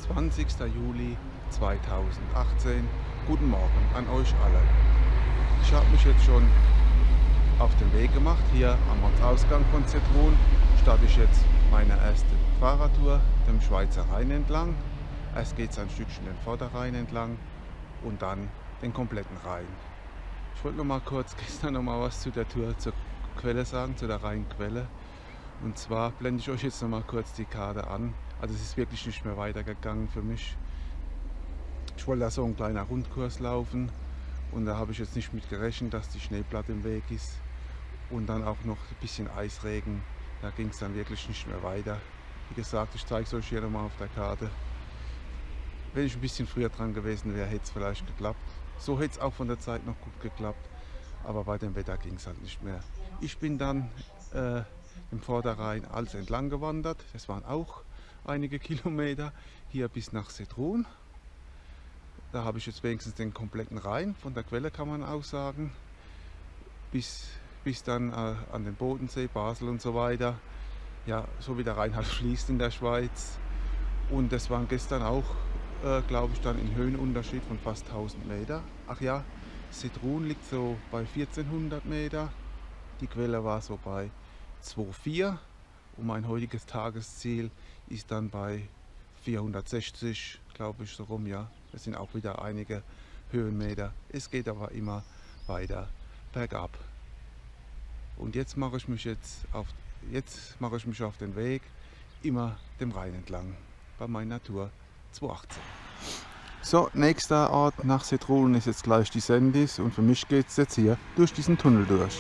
20. Juli 2018. Guten Morgen an euch alle. Ich habe mich jetzt schon auf den Weg gemacht. Hier am Ortsausgang von Zittron starte ich jetzt meine erste Fahrradtour dem Schweizer Rhein entlang. Erst geht es ein Stückchen den Vorderrhein entlang und dann den kompletten Rhein. Ich wollte noch mal kurz gestern noch mal was zu der Tour zur Quelle sagen, zu der Rheinquelle. Und zwar blende ich euch jetzt noch mal kurz die Karte an. Also es ist wirklich nicht mehr weitergegangen für mich. Ich wollte da so ein kleiner Rundkurs laufen und da habe ich jetzt nicht mit gerechnet, dass die Schneeplatte im Weg ist und dann auch noch ein bisschen Eisregen. Da ging es dann wirklich nicht mehr weiter. Wie gesagt, ich zeige es euch hier nochmal auf der Karte. Wenn ich ein bisschen früher dran gewesen wäre, hätte es vielleicht geklappt. So hätte es auch von der Zeit noch gut geklappt, aber bei dem Wetter ging es halt nicht mehr. Ich bin dann im Vorderrhein alles entlang gewandert. Das waren auch einige Kilometer, hier bis nach Zittron. Da habe ich jetzt wenigstens den kompletten Rhein, von der Quelle kann man auch sagen, bis dann an den Bodensee, Basel und so weiter. Ja, so wie der Rhein halt fließt in der Schweiz. Und das waren gestern auch, glaube ich, dann in Höhenunterschied von fast 1000 Meter. Ach ja, Zittron liegt so bei 1400 Meter. Die Quelle war so bei 2,4 und mein heutiges Tagesziel ist dann bei 460, glaube ich, so rum, ja. Das sind auch wieder einige Höhenmeter. Es geht aber immer weiter bergab. Und jetzt mache ich mich auf den Weg, immer dem Rhein entlang, bei meiner Tour 218. So, nächster Ort nach Zittron ist jetzt gleich die Sendis und für mich geht es jetzt hier durch diesen Tunnel durch.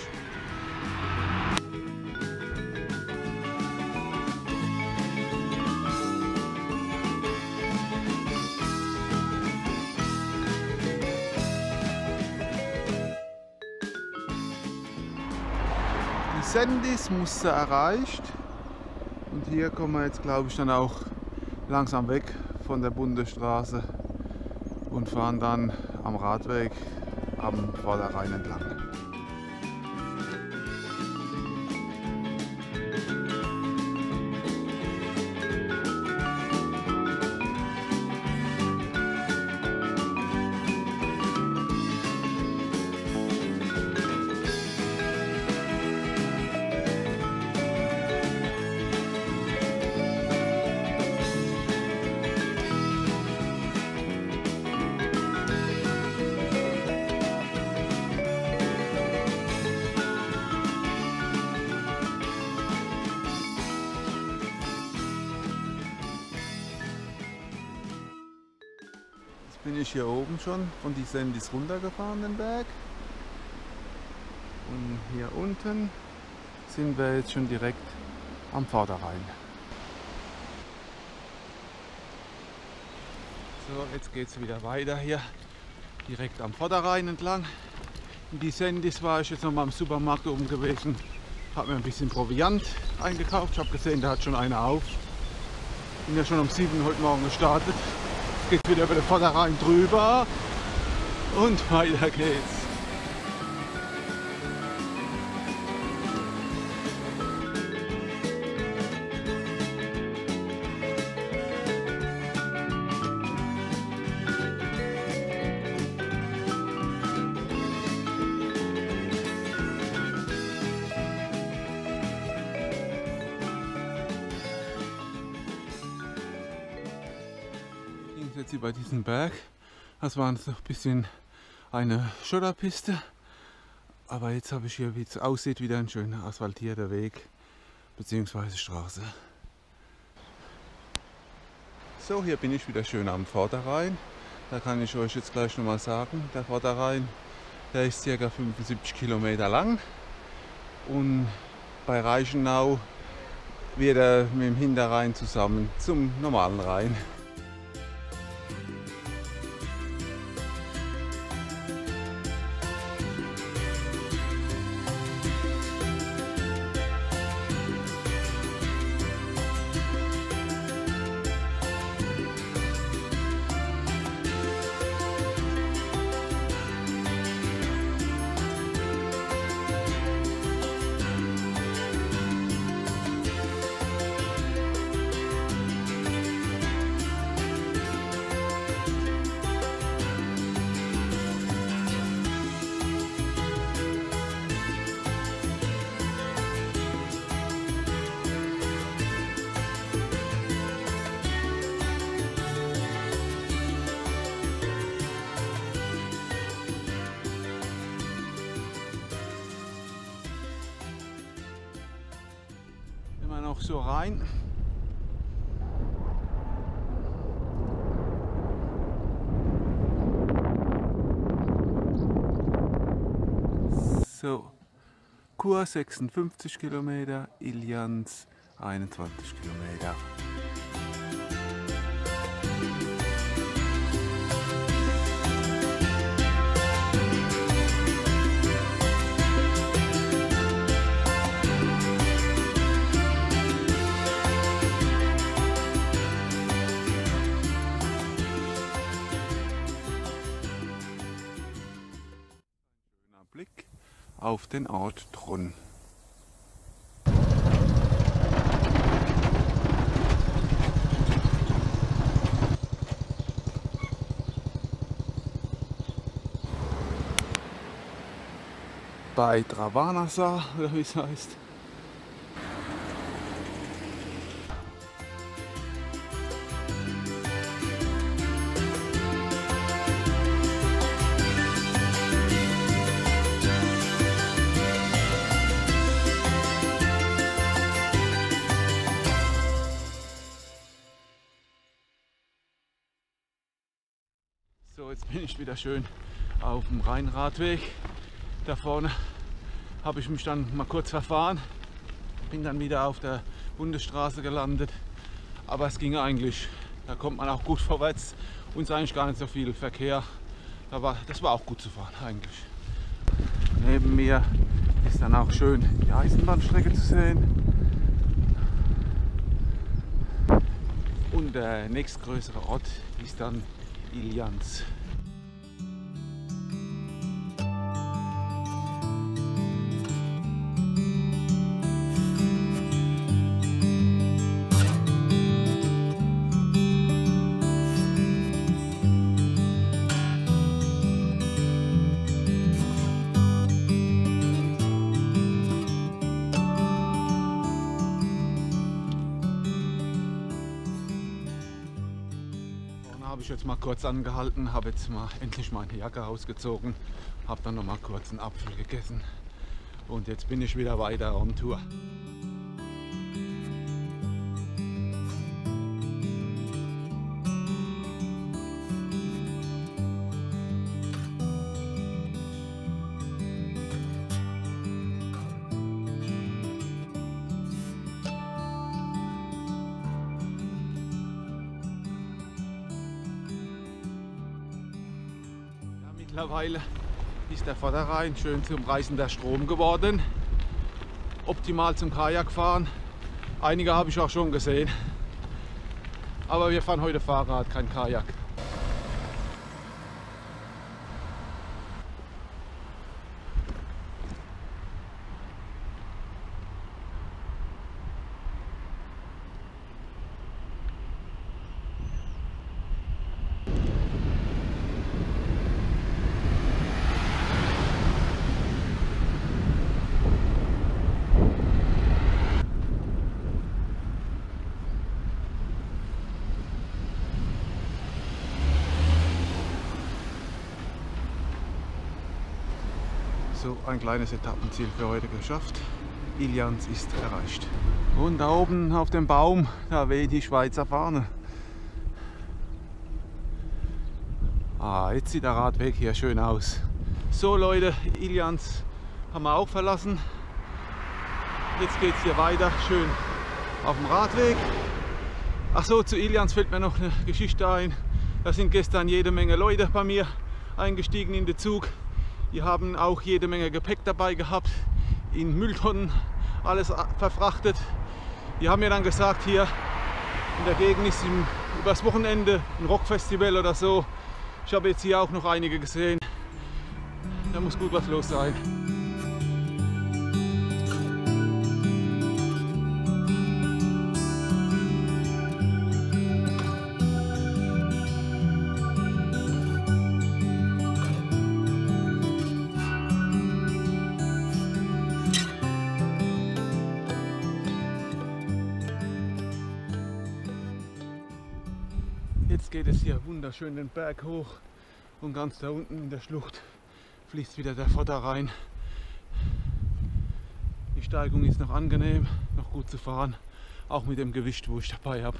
Sendis Muster erreicht und hier kommen wir jetzt, glaube ich, dann auch langsam weg von der Bundesstraße und fahren dann am Radweg am Vorderrhein entlang. Bin ich hier oben schon von die Sendis runtergefahren, den Berg. Und hier unten sind wir jetzt schon direkt am Vorderrhein. So, jetzt geht es wieder weiter hier, direkt am Vorderrhein entlang. In die Sendis war ich jetzt noch mal im Supermarkt oben gewesen, habe mir ein bisschen Proviant eingekauft. Ich habe gesehen, da hat schon einer auf. Bin ja schon um 7 heute Morgen gestartet. Geht wieder über den Vorderrhein drüber und weiter geht's. Jetzt über diesen Berg. Das war so ein bisschen eine Schotterpiste, aber jetzt habe ich hier, wie es aussieht, wieder ein schöner asphaltierter Weg bzw. Straße. So, hier bin ich wieder schön am Vorderrhein. Da kann ich euch jetzt gleich nochmal sagen, der Vorderrhein, der ist ca. 75 Kilometer lang und bei Reichenau wird er mit dem Hinterrhein zusammen zum normalen Rhein. so rein. So, Chur 56 Kilometer, Iljans 21 Kilometer. Blick auf den Ort Tronn. Bei Travanasa, oder wie es heißt. So, jetzt bin ich wieder schön auf dem Rheinradweg. Da vorne habe ich mich dann mal kurz verfahren, bin dann wieder auf der Bundesstraße gelandet. Aber es ging eigentlich, da kommt man auch gut vorwärts und es ist eigentlich gar nicht so viel Verkehr. Das war auch gut zu fahren eigentlich. Neben mir ist dann auch schön die Eisenbahnstrecke zu sehen. Und der nächstgrößere Ort ist dann Iljans. Habe ich jetzt mal kurz angehalten, habe jetzt mal endlich meine Jacke ausgezogen, habe dann noch mal kurz einen Apfel gegessen und jetzt bin ich wieder weiter on Tour. Mittlerweile ist der Vorderrhein schön zum reißender Strom geworden. Optimal zum Kajakfahren. Einige habe ich auch schon gesehen. Aber wir fahren heute Fahrrad, kein Kajak. So, ein kleines Etappenziel für heute geschafft. Iljans ist erreicht. Und da oben auf dem Baum, da weht die Schweizer Fahne. Ah, jetzt sieht der Radweg hier schön aus. So Leute, Iljans haben wir auch verlassen. Jetzt geht es hier weiter, schön auf dem Radweg. Ach so, zu Iljans fällt mir noch eine Geschichte ein. Da sind gestern jede Menge Leute bei mir eingestiegen in den Zug. Die haben auch jede Menge Gepäck dabei gehabt, in Mülltonnen alles verfrachtet. Die haben mir dann gesagt, hier in der Gegend ist übers Wochenende ein Rockfestival oder so. Ich habe jetzt hier auch noch einige gesehen. Da muss gut was los sein. Jetzt geht es hier wunderschön den Berg hoch und ganz da unten in der Schlucht fließt wieder der Vorderrhein. Die Steigung ist noch angenehm, noch gut zu fahren auch mit dem Gewicht, wo ich dabei habe.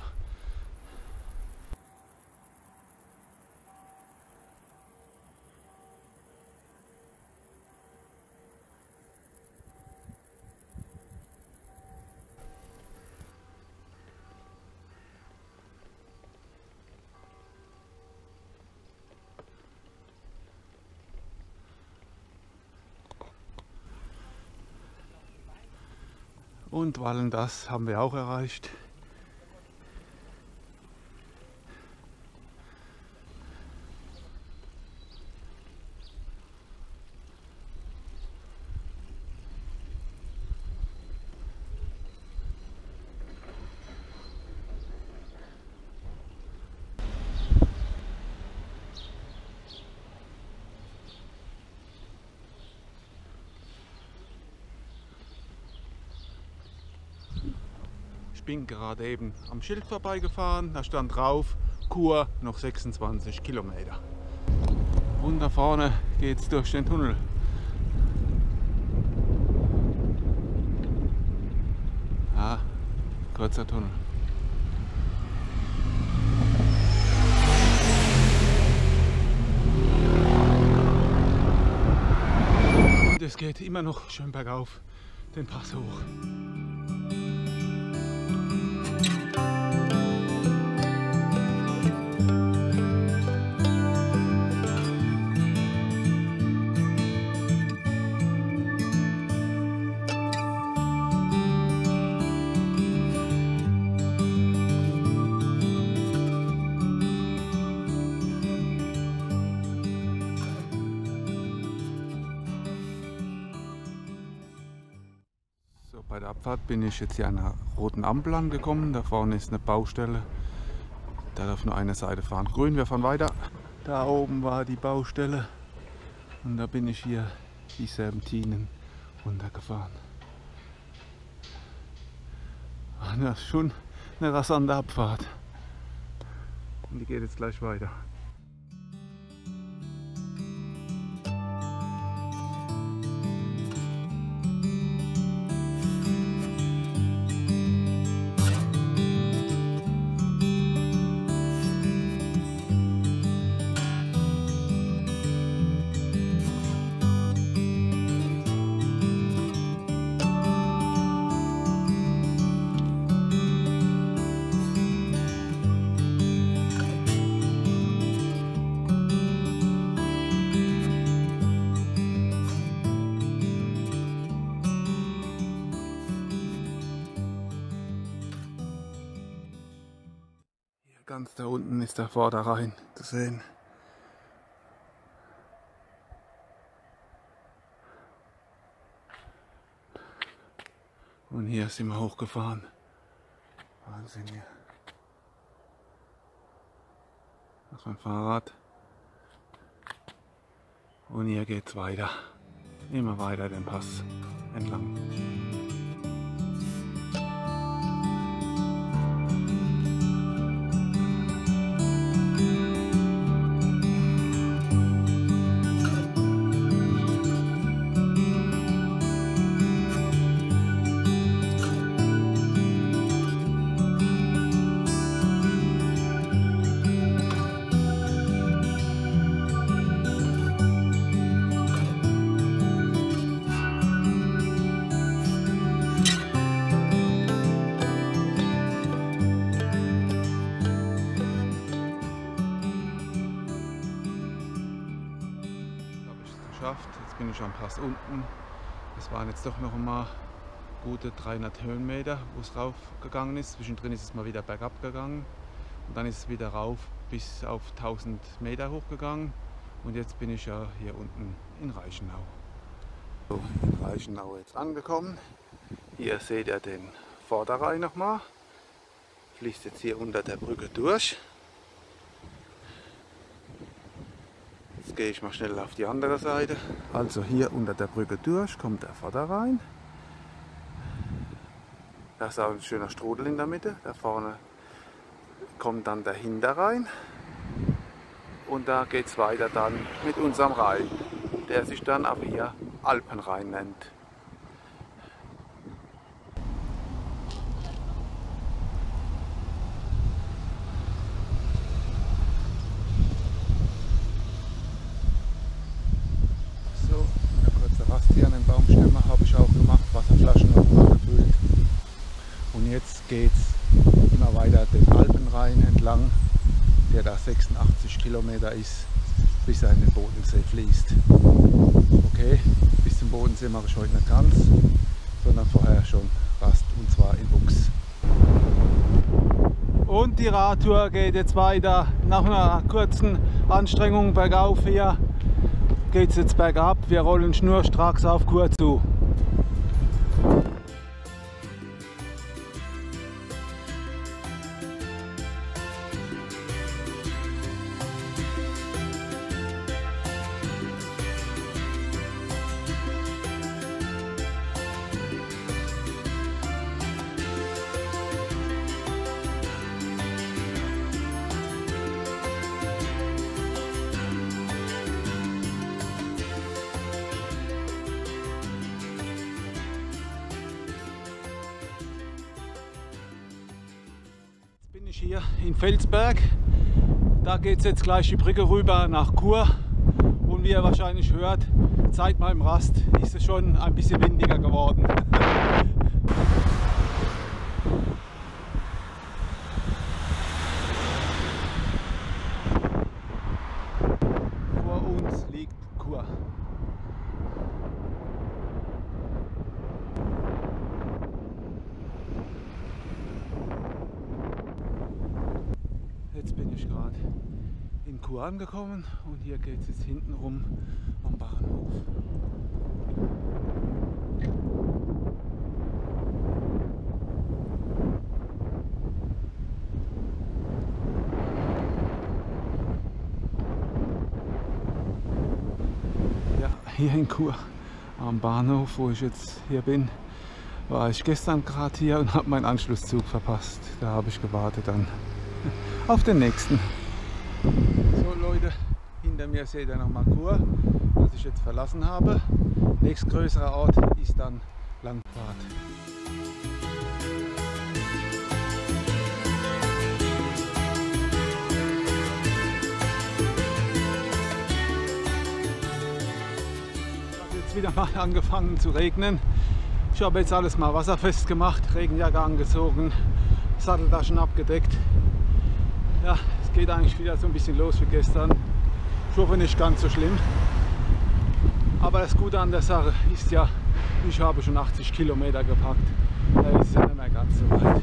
Und Wallen, das haben wir auch erreicht. Ich bin gerade eben am Schild vorbeigefahren, da stand drauf, Chur noch 26 Kilometer. Und da vorne geht es durch den Tunnel. Ah, kurzer Tunnel. Und es geht immer noch schön bergauf, den Pass hoch. Bei der Abfahrt bin ich jetzt hier an einer roten Ampel angekommen. Da vorne ist eine Baustelle. Da darf nur eine Seite fahren. Grün, wir fahren weiter. Da oben war die Baustelle. Und da bin ich hier die Serpentinen runtergefahren. Und das ist schon eine rasante Abfahrt. Und die geht jetzt gleich weiter. Ganz da unten ist der Vorderrhein zu sehen. Und hier sind wir hochgefahren. Wahnsinn hier. Das ist mein Fahrrad. Und hier geht's weiter. Immer weiter den Pass entlang. Jetzt bin ich am Pass unten. Es waren jetzt doch noch einmal gute 300 Höhenmeter, wo es rauf gegangen ist. Zwischendrin ist es mal wieder bergab gegangen und dann ist es wieder rauf bis auf 1000 Meter hochgegangen. Und jetzt bin ich ja hier unten in Reichenau. So, in Reichenau jetzt angekommen. Hier seht ihr den Vorderrhein nochmal. Fließt jetzt hier unter der Brücke durch. Jetzt gehe ich mal schnell auf die andere Seite. Also hier unter der Brücke durch kommt der Vorderrhein. Da ist auch ein schöner Strudel in der Mitte. Da vorne kommt dann der Hinterrhein. Und da geht es weiter dann mit unserem Rhein, der sich dann auch hier Alpenrhein nennt. lang, der da 86 Kilometer ist, bis er in den Bodensee fließt. Okay, bis zum Bodensee mache ich heute nicht ganz, sondern vorher schon Rast, und zwar in Buchs. Und die Radtour geht jetzt weiter. Nach einer kurzen Anstrengung bergauf hier geht es jetzt bergab. Wir rollen schnurstracks auf Chur zu. Bin ich hier in Felsberg. Da geht es jetzt gleich die Brücke rüber nach Chur. Und wie ihr wahrscheinlich hört, seit meinem Rast ist es schon ein bisschen windiger geworden. Vor uns liegt Chur. Jetzt bin ich gerade in Chur angekommen und hier geht es jetzt hinten rum am Bahnhof. Ja, hier in Chur am Bahnhof, wo ich jetzt hier bin, war ich gestern gerade hier und habe meinen Anschlusszug verpasst. Da habe ich gewartet dann auf den nächsten. So Leute, hinter mir seht ihr nochmal Chur, das ich jetzt verlassen habe. Nächstgrößerer Ort ist dann Landbad. Es hat jetzt wieder mal angefangen zu regnen. Ich habe jetzt alles mal wasserfest gemacht, Regenjacke angezogen, Satteltaschen abgedeckt. Ja, es geht eigentlich wieder so ein bisschen los wie gestern. Ich hoffe nicht ganz so schlimm. Aber das Gute an der Sache ist ja, ich habe schon 80 Kilometer gepackt. Da ist es ja nicht mehr ganz so weit.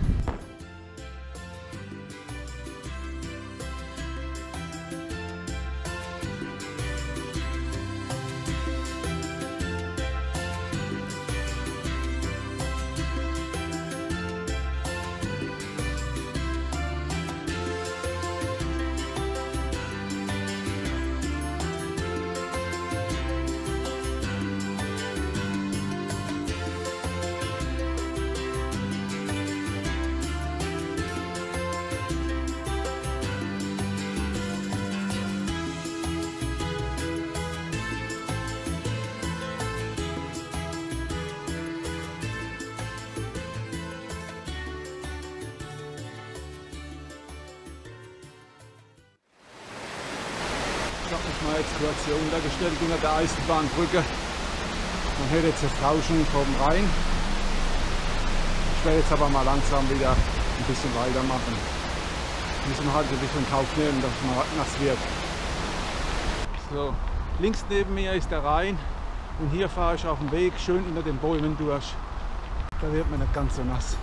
Ich habe mich mal jetzt kurz hier untergestellt unter der Eisenbahnbrücke. Man hört jetzt das Rauschen vom Rhein. Ich werde jetzt aber mal langsam wieder ein bisschen weitermachen. Müssen wir halt ein bisschen in Kauf nehmen, dass es mal nass wird. So, links neben mir ist der Rhein und hier fahre ich auf dem Weg schön unter den Bäumen durch. Da wird man nicht ganz so nass.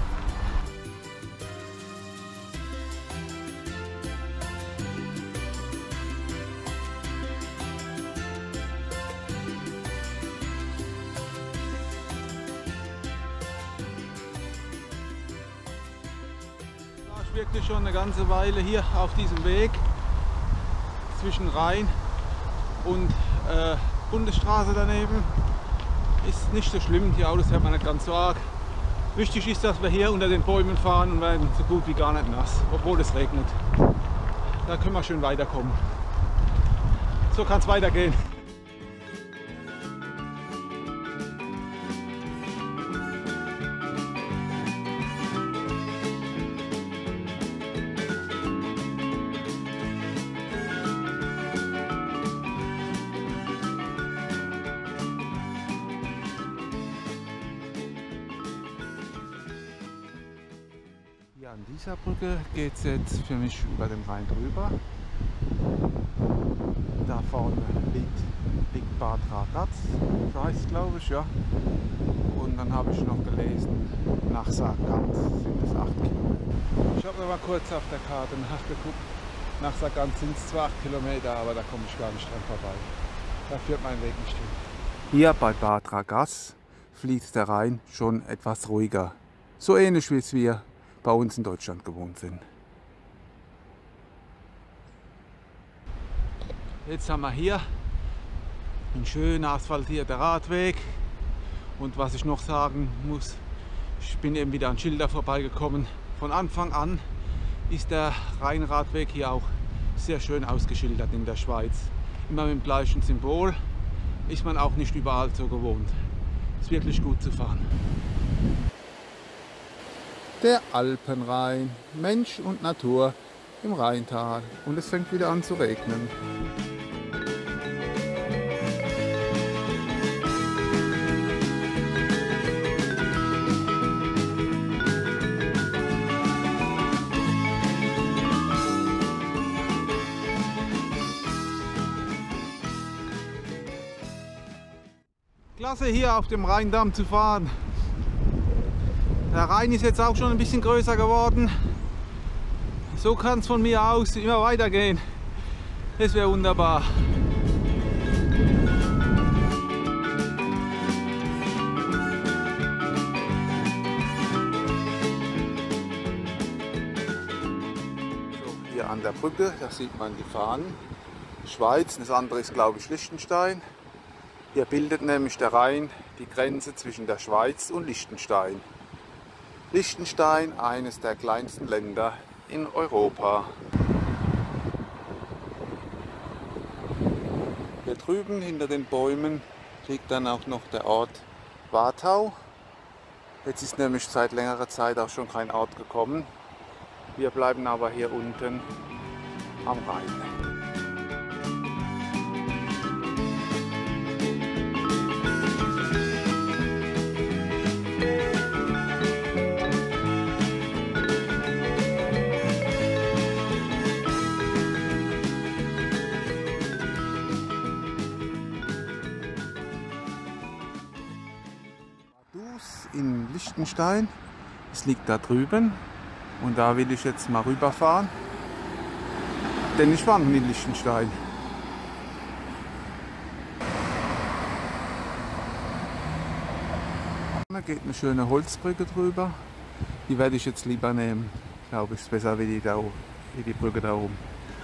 Wirklich schon eine ganze Weile hier auf diesem Weg zwischen Rhein und Bundesstraße daneben. Ist nicht so schlimm, die Autos hört man nicht ganz so arg. Wichtig ist, dass wir hier unter den Bäumen fahren und werden so gut wie gar nicht nass, obwohl es regnet. Da können wir schön weiterkommen. So kann es weitergehen. An dieser Brücke geht es jetzt für mich über den Rhein drüber. Da vorne liegt Bad Ragaz, so heißt es, glaube ich, ja. Und dann habe ich noch gelesen, nach Sargans sind es 8 Kilometer. Ich habe aber kurz auf der Karte nachgeguckt. Nach Sargans sind es zwar 8 Kilometer, aber da komme ich gar nicht dran vorbei. Da führt mein Weg nicht hin. Hier bei Bad Ragaz fließt der Rhein schon etwas ruhiger. So ähnlich wie es wir bei uns in Deutschland gewohnt sind. Jetzt haben wir hier einen schön asphaltierten Radweg. Und was ich noch sagen muss, ich bin eben wieder an Schilder vorbeigekommen. Von Anfang an ist der Rheinradweg hier auch sehr schön ausgeschildert in der Schweiz. Immer mit dem gleichen Symbol, ist man auch nicht überall so gewohnt. Ist wirklich gut zu fahren. Der Alpenrhein, Mensch und Natur im Rheintal. Und es fängt wieder an zu regnen. Klasse, hier auf dem Rheindamm zu fahren. Der Rhein ist jetzt auch schon ein bisschen größer geworden. So kann es von mir aus immer weitergehen. Das wäre wunderbar. So, hier an der Brücke, da sieht man die Fahnen. Schweiz, das andere ist, glaube ich, Liechtenstein. Hier bildet nämlich der Rhein die Grenze zwischen der Schweiz und Liechtenstein. Liechtenstein, eines der kleinsten Länder in Europa. Hier drüben hinter den Bäumen liegt dann auch noch der Ort Wartau. Jetzt ist nämlich seit längerer Zeit auch schon kein Ort gekommen. Wir bleiben aber hier unten am Rhein. In Liechtenstein, es liegt da drüben und da will ich jetzt mal rüberfahren, denn ich war noch nie in Liechtenstein. Da geht eine schöne Holzbrücke drüber, die werde ich jetzt lieber nehmen, glaube ich, ist besser wie die Brücke da oben.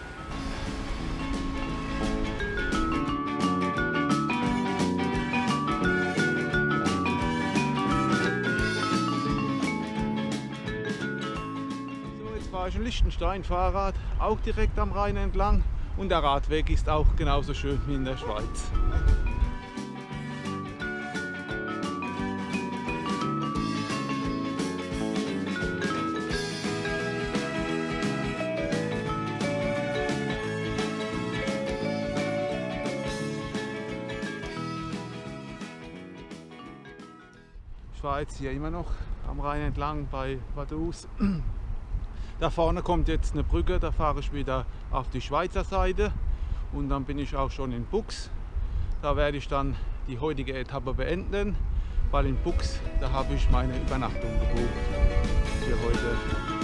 Ich in Liechtenstein Fahrrad, auch direkt am Rhein entlang, und der Radweg ist auch genauso schön wie in der Schweiz. Ich fahre jetzt hier immer noch am Rhein entlang bei Vaduz. Da vorne kommt jetzt eine Brücke, da fahre ich wieder auf die Schweizer Seite und dann bin ich auch schon in Buchs. Da werde ich dann die heutige Etappe beenden, weil in Buchs, da habe ich meine Übernachtung gebucht für heute.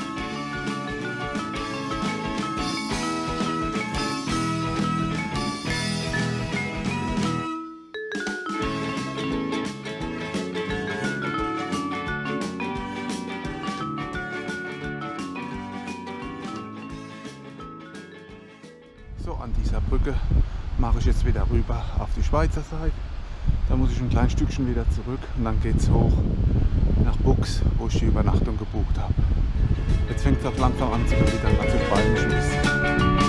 An dieser Brücke mache ich jetzt wieder rüber auf die Schweizer Seite. Da muss ich ein kleines Stückchen wieder zurück und dann geht es hoch nach Buchs, wo ich die Übernachtung gebucht habe. Jetzt fängt es auch langsam an zu gewittern, also ich freue mich ein bisschen.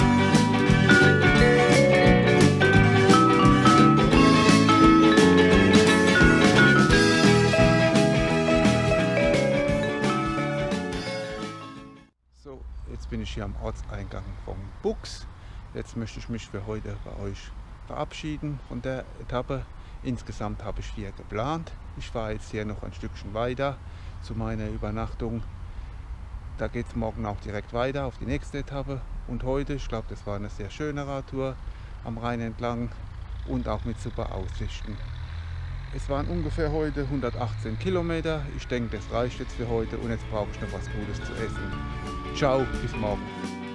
So, jetzt bin ich hier am Ortseingang von Buchs. Jetzt möchte ich mich für heute bei euch verabschieden von der Etappe. Insgesamt habe ich 4 geplant. Ich fahre jetzt hier noch ein Stückchen weiter zu meiner Übernachtung. Da geht es morgen auch direkt weiter auf die nächste Etappe. Und heute, ich glaube, das war eine sehr schöne Radtour am Rhein entlang und auch mit super Aussichten. Es waren ungefähr heute 118 Kilometer. Ich denke, das reicht jetzt für heute und jetzt brauche ich noch was Gutes zu essen. Ciao, bis morgen.